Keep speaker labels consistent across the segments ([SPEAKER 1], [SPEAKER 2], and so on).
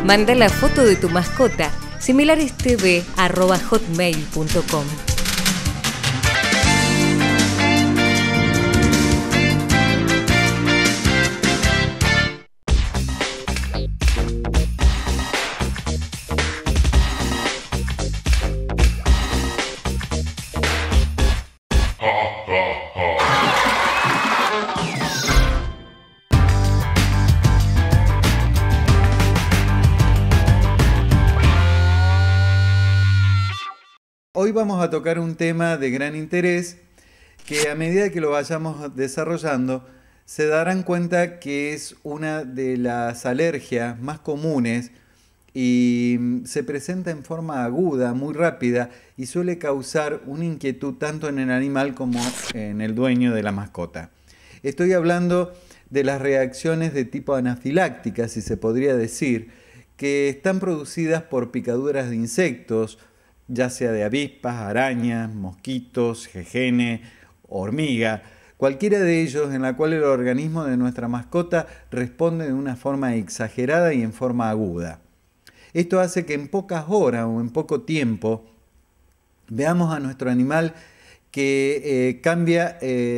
[SPEAKER 1] Manda la foto de tu mascota, similarestv@hotmail.com.
[SPEAKER 2] Hoy vamos a tocar un tema de gran interés que a medida que lo vayamos desarrollando se darán cuenta que es una de las alergias más comunes y se presenta en forma aguda, muy rápida y suele causar una inquietud tanto en el animal como en el dueño de la mascota. Estoy hablando de las reacciones de tipo anafiláctica, si se podría decir, que están producidas por picaduras de insectos, ya sea de avispas, arañas, mosquitos, jejenes, hormiga, cualquiera de ellos en la cual el organismo de nuestra mascota responde de una forma exagerada y en forma aguda. Esto hace que en pocas horas o en poco tiempo veamos a nuestro animal que cambia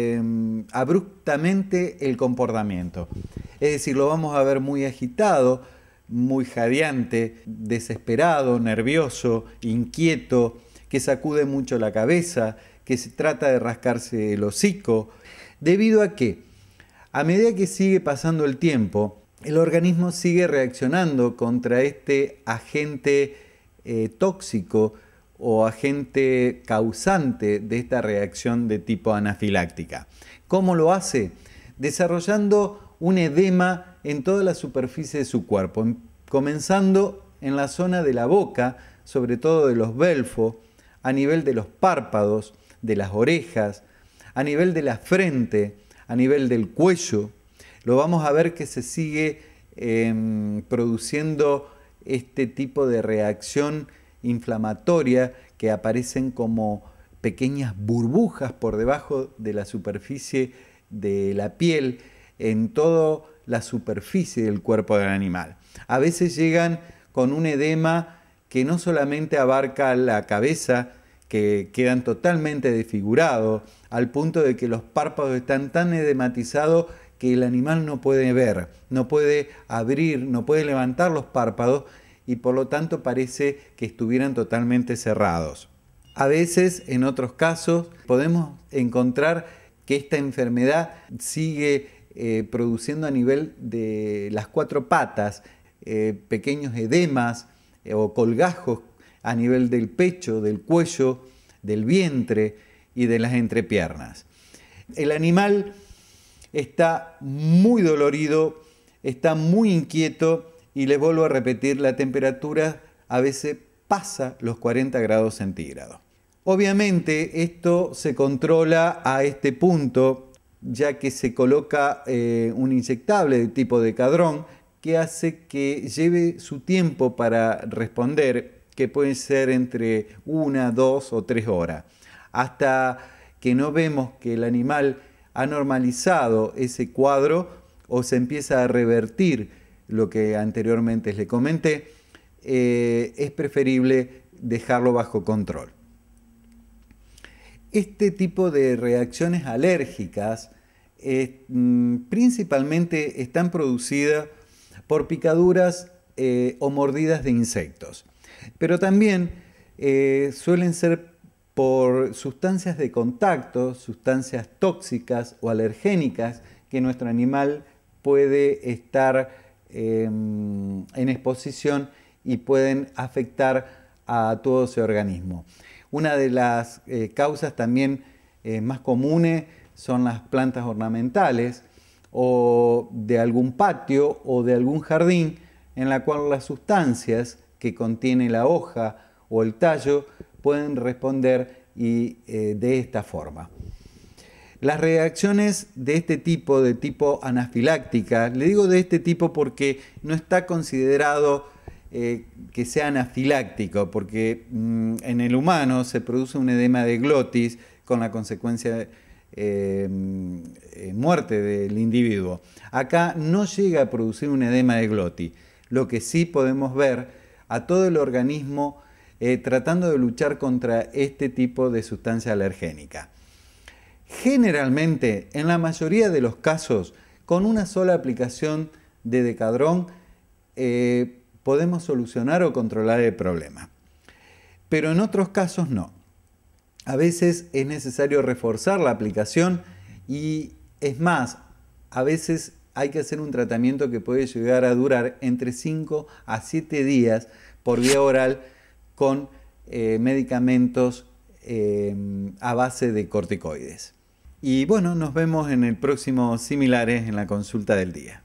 [SPEAKER 2] abruptamente el comportamiento. Es decir, lo vamos a ver muy agitado, muy jadeante, desesperado, nervioso, inquieto, que sacude mucho la cabeza, que se trata de rascarse el hocico, debido a que a medida que sigue pasando el tiempo, el organismo sigue reaccionando contra este agente tóxico o agente causante de esta reacción de tipo anafiláctica. ¿Cómo lo hace? Desarrollando un edema en toda la superficie de su cuerpo, comenzando en la zona de la boca, sobre todo de los belfos, a nivel de los párpados, de las orejas, a nivel de la frente, a nivel del cuello. Lo vamos a ver que se sigue produciendo este tipo de reacción inflamatoria que aparecen como pequeñas burbujas por debajo de la superficie de la piel en toda la superficie del cuerpo del animal. A veces llegan con un edema que no solamente abarca la cabeza, que quedan totalmente desfigurados, al punto de que los párpados están tan edematizados que el animal no puede ver, no puede abrir, no puede levantar los párpados y por lo tanto parece que estuvieran totalmente cerrados. A veces, en otros casos, podemos encontrar que esta enfermedad sigue produciendo a nivel de las cuatro patas pequeños edemas o colgajos a nivel del pecho, del cuello, del vientre y de las entrepiernas. El animal está muy dolorido, está muy inquieto y les vuelvo a repetir, la temperatura a veces pasa los 40 grados centígrados. Obviamente esto se controla a este punto ya que se coloca un inyectable de tipo Decadron que hace que lleve su tiempo para responder, que puede ser entre 1, 2 o 3 horas, hasta que no vemos que el animal ha normalizado ese cuadro o se empieza a revertir lo que anteriormente les comenté, es preferible dejarlo bajo control. Este tipo de reacciones alérgicas principalmente están producidas por picaduras o mordidas de insectos, pero también suelen ser por sustancias de contacto, sustancias tóxicas o alergénicas que nuestro animal puede estar en exposición y pueden afectar a todo su organismo. Una de las causas también más comunes son las plantas ornamentales o de algún patio o de algún jardín en la cual las sustancias que contiene la hoja o el tallo pueden responder de esta forma. Las reacciones de este tipo, de tipo anafiláctica, le digo de este tipo porque no está considerado que sea anafiláctico, porque en el humano se produce un edema de glotis con la consecuencia muerte del individuo. Acá no llega a producir un edema de glotis. lo que sí podemos ver a todo el organismo tratando de luchar contra este tipo de sustancia alergénica. Generalmente, en la mayoría de los casos, con una sola aplicación de Decadron podemos solucionar o controlar el problema. Pero en otros casos no. A veces es necesario reforzar la aplicación y es más, a veces hay que hacer un tratamiento que puede llegar a durar entre 5 a 7 días por vía oral con medicamentos a base de corticoides. Y bueno, nos vemos en el próximo Similares en la consulta del día.